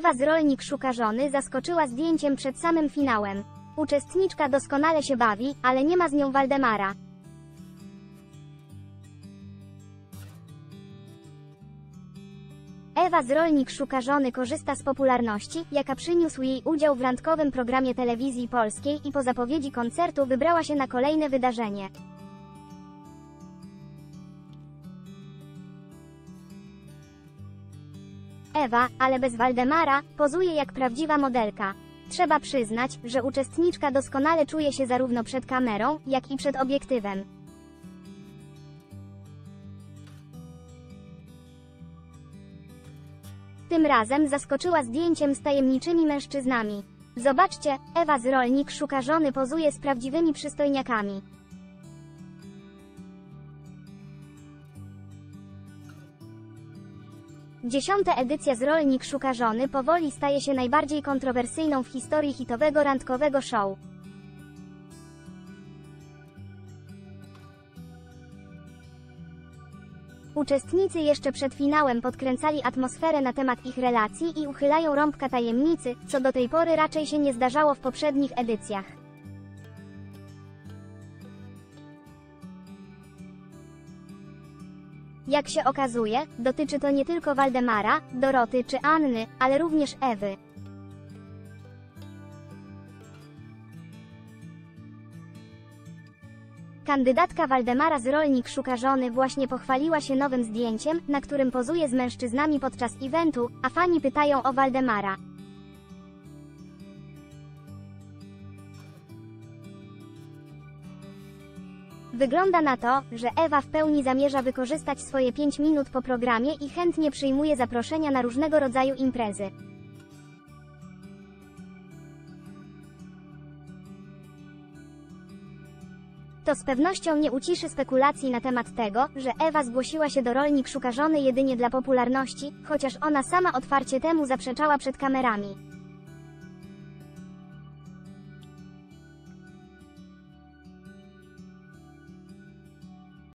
Ewa z Rolnik szuka żony zaskoczyła zdjęciem przed samym finałem. Uczestniczka doskonale się bawi, ale nie ma z nią Waldemara. Ewa z Rolnik szuka żony korzysta z popularności, jaka przyniósł jej udział w randkowym programie telewizji polskiej i po zapowiedzi koncertu wybrała się na kolejne wydarzenie. Ewa, ale bez Waldemara, pozuje jak prawdziwa modelka. Trzeba przyznać, że uczestniczka doskonale czuje się zarówno przed kamerą, jak i przed obiektywem. Tym razem zaskoczyła zdjęciem z tajemniczymi mężczyznami. Zobaczcie, Ewa z Rolnik szuka żony pozuje z prawdziwymi przystojniakami. Dziesiąta edycja z Rolnik szuka żony powoli staje się najbardziej kontrowersyjną w historii hitowego randkowego show. Uczestnicy jeszcze przed finałem podkręcali atmosferę na temat ich relacji i uchylają rąbka tajemnicy, co do tej pory raczej się nie zdarzało w poprzednich edycjach. Jak się okazuje, dotyczy to nie tylko Waldemara, Doroty czy Anny, ale również Ewy. Kandydatka Waldemara z Rolnik szuka żony właśnie pochwaliła się nowym zdjęciem, na którym pozuje z mężczyznami podczas eventu, a fani pytają o Waldemara. Wygląda na to, że Ewa w pełni zamierza wykorzystać swoje 5 minut po programie i chętnie przyjmuje zaproszenia na różnego rodzaju imprezy. To z pewnością nie uciszy spekulacji na temat tego, że Ewa zgłosiła się do Rolnik szuka żony jedynie dla popularności, chociaż ona sama otwarcie temu zaprzeczała przed kamerami.